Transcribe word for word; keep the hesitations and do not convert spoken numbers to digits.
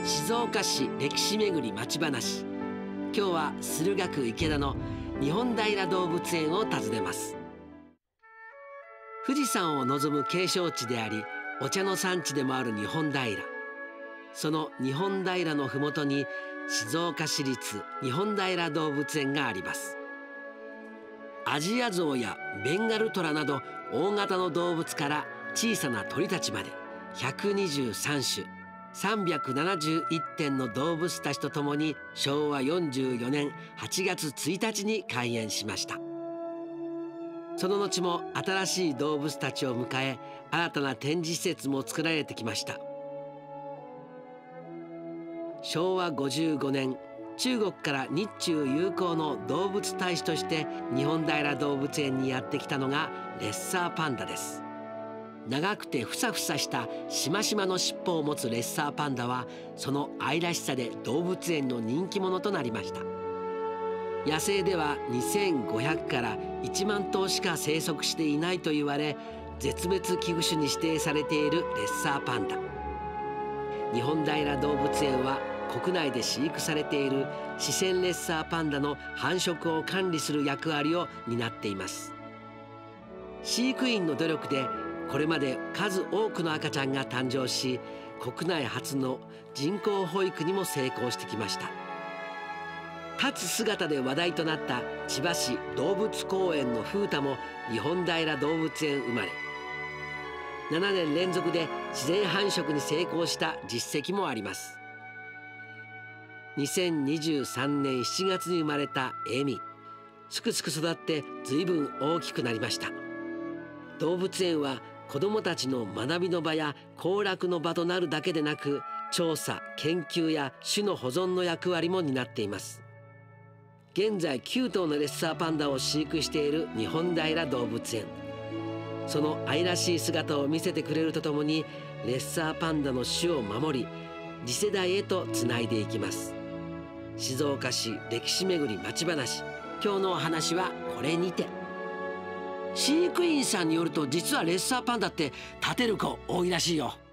静岡市歴史めぐり町話。今日は駿河区池田の日本平動物園を訪ねます。富士山を望む景勝地であり、お茶の産地でもある日本平。その日本平のふもとに静岡市立日本平動物園があります。アジアゾウやベンガルトラなど大型の動物から小さな鳥たちまでひゃくにじゅうさんしゅさんびゃくななじゅういってんの動物たちとともにしょうわよんじゅうよねんはちがつついたちに開園しました。その後も新しい動物たちを迎え、新たな展示施設も作られてきました。しょうわごじゅうごねん、中国から日中友好の動物大使として日本平動物園にやってきたのがレッサーパンダです。長くてふさふさしたしましまの尻尾を持つレッサーパンダは、その愛らしさで動物園の人気者となりました。野生ではにせんごひゃくからいちまんとうしか生息していないと言われ、絶滅危惧種に指定されているレッサーパンダ。日本平動物園は国内で飼育されている四川レッサーパンダの繁殖を管理する役割を担っています。飼育員の努力でこれまで数多くの赤ちゃんが誕生し、国内初の人工保育にも成功してきました。立つ姿で話題となった千葉市動物公園の風太も日本平動物園生まれ、ななねんれんぞくで自然繁殖に成功した実績もあります。にせんにじゅうさんねんしちがつに生まれたエミ、すくすく育って随分大きくなりました。動物園は子どもたちの学びの場や行楽の場となるだけでなく、調査研究や種の保存の役割も担っています。現在きゅうとうのレッサーパンダを飼育している日本平動物園。その愛らしい姿を見せてくれるとともに、レッサーパンダの種を守り次世代へとつないでいきます。静岡市歴史めぐり町話、今日のお話はこれにて。飼育員さんによると、実はレッサーパンダって立てる子多いらしいよ。